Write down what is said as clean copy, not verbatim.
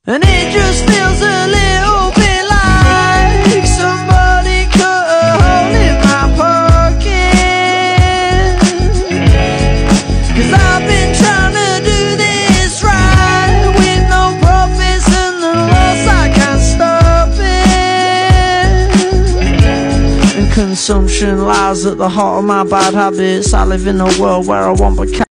And it just feels a little bit like somebody cut a hole in my pocket. 'Cause I've been trying to do this right, with no profits and the loss I can't stop it. And consumption lies at the heart of my bad habits. I live in a world where I want but can't.